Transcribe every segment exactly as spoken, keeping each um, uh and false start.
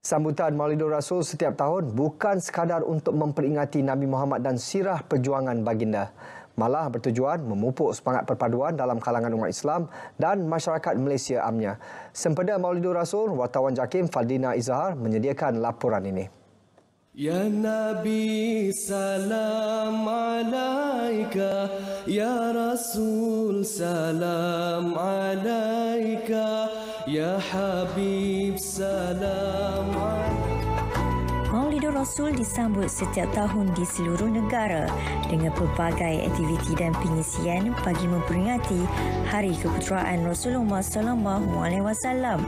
Sambutan Maulidur Rasul setiap tahun bukan sekadar untuk memperingati Nabi Muhammad dan sirah perjuangan baginda. Malah bertujuan memupuk semangat perpaduan dalam kalangan umat Islam dan masyarakat Malaysia amnya. Sempena Maulidur Rasul, wartawan JAKIM Faldina Izhar menyediakan laporan ini. Ya Nabi salam alaika, Ya Rasul salam alaika, Ya Habib salam alaika. Maulidur Rasul disambut setiap tahun di seluruh negara dengan pelbagai aktiviti dan pengisian bagi memperingati Hari Keputeraan Rasulullah sallallahu alaihi wasallam.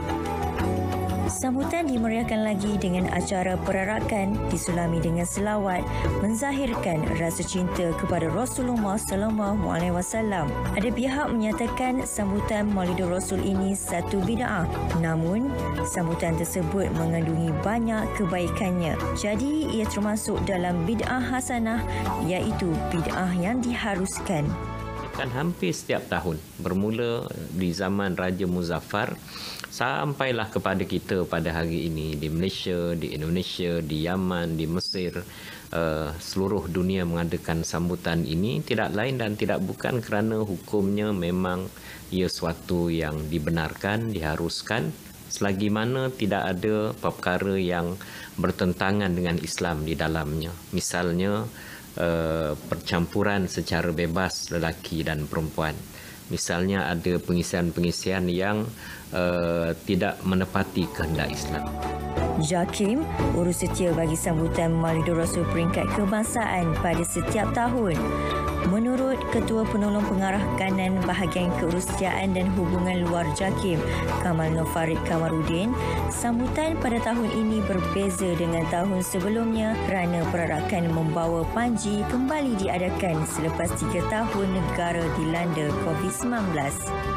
Sambutan dimeriahkan lagi dengan acara perarakan disulami dengan selawat menzahirkan rasa cinta kepada Rasulullah sallallahu alaihi wasallam. Ada pihak menyatakan sambutan Maulidur Rasul ini satu bid'ah. Namun, sambutan tersebut mengandungi banyak kebaikannya. Jadi, ia termasuk dalam bid'ah hasanah, iaitu bid'ah yang diharuskan. Kan hampir setiap tahun, bermula di zaman Raja Muzaffar sampailah kepada kita pada hari ini di Malaysia, di Indonesia, di Yaman, di Mesir, uh, seluruh dunia mengadakan sambutan ini tidak lain dan tidak bukan kerana hukumnya memang ia suatu yang dibenarkan, diharuskan, selagi mana tidak ada perkara yang bertentangan dengan Islam di dalamnya. Misalnya uh, percampuran secara bebas lelaki dan perempuan. Misalnya ada pengisian-pengisian yang uh, tidak menepati kehendak Islam. JAKIM urus setia bagi sambutan Maulidur Rasul peringkat kebangsaan pada setiap tahun. Menurut Ketua Penolong Pengarah Kanan Bahagian Keurusiaan dan Hubungan Luar JAKIM, Kamal Nur Farid Kamarudin, sambutan pada tahun ini berbeza dengan tahun sebelumnya kerana perarakan membawa Panji kembali diadakan selepas tiga tahun negara dilanda covid sembilan belas.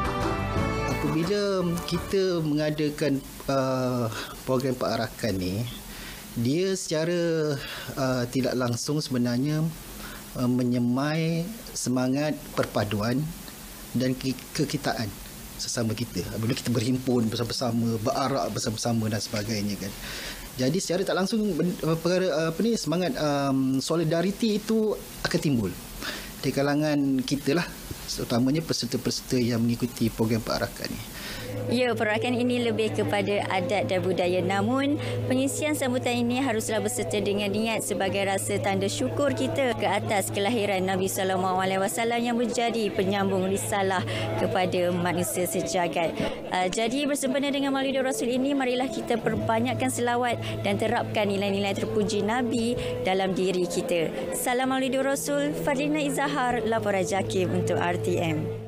Apabila kita mengadakan uh, program perarakan ni, dia secara uh, tidak langsung sebenarnya uh, menyemai semangat perpaduan dan kekitaan sesama kita. Apabila kita berhimpun bersama-sama, berarak bersama-sama dan sebagainya kan. Jadi secara tak langsung perkara apa ni semangat um, solidariti itu akan timbul di kalangan kita lah, terutamanya peserta-peserta yang mengikuti program perarakan ni. Ya, perarakan ini lebih kepada adat dan budaya. Namun, pengisian sambutan ini haruslah berserta dengan niat sebagai rasa tanda syukur kita ke atas kelahiran Nabi sallallahu alaihi wasallam yang menjadi penyambung risalah kepada manusia sejagat. Uh, jadi, bersempena dengan Maulidur Rasul ini, marilah kita perbanyakkan selawat dan terapkan nilai-nilai terpuji Nabi dalam diri kita. Salam Maulidur Rasul, Faldina Izhar, laporan JAKIM untuk R T M.